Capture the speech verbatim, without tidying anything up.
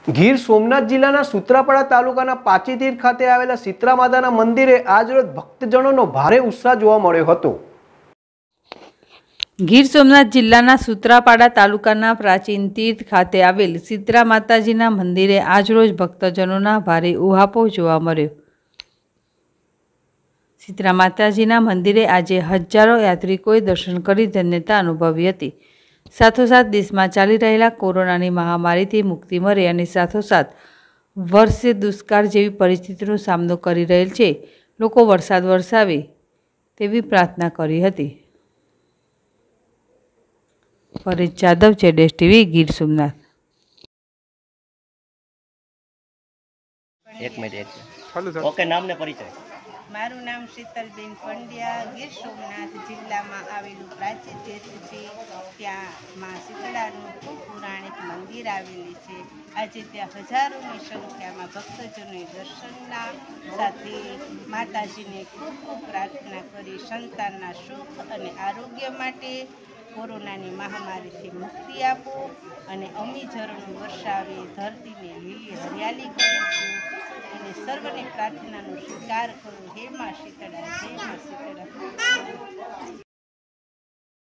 ગીર સોમનાથ જિલ્લાના સૂત્રાપાડા તાલુકાના પાચીતીર ખાતે આવેલા શીતળા માતાના મંદિરે આજરોજ ભક્તજનોનો ભારે ઉત્સાહ જોવા મળ્યો હતો। ગીર સોમનાથ જિલ્લાના સૂત્રાપાડા તાલુકાના પ્રાચીન તીર્થ ખાતે આવેલ શીતળા માતાજીના મંદિરે આજરોજ ભક્તજનોના ભારે ઉહાપો જોવા મળ્યો। શીતળા માતાજીના મંદિરે આજે હજારો યાત્રિકોએ દર્શન કરી ધન્યતા અનુભવી હતી। સાથોસાથ દેશમાં ચાલી રહેલા કોરોનાની મહામારીથી મુક્તિ મળે અને સાથોસાથ વર્ષે દુષ્કાળ જેવી પરિસ્થિતિનો સામનો કરી રહેલ છે લોકો વરસાદ વરસાવે તેવી પ્રાર્થના કરી હતી। પરેશ જાદવ, જેડેશ ટીવી, ગીર સોમનાથ। एक मिनट एक मिनट ओके नाम ने परिचय। मारू नाम शीतलबेन पंड्या। गीर सोमनाथ जिल्ला में आवेलू प्राचीन तीर्थ है। त्या माँ शीतळाનું खूब पौराणिक मंदिर आवेली है। आज त्या हजारों की संख्या में भक्तजनों दर्शनना साथे माताजीने खूब खूब प्रार्थना करी संतानना सुख और आरोग्य माटे कोरोनानी महामारीथी मुक्ति आपो अने अमी झरणो वर्षावे धरतीने લીલી हरियाली करो અને સર્વની પ્રાર્થનાનો સ્વીકાર કરો। હે માં શીતળા, જય માં શીતળા।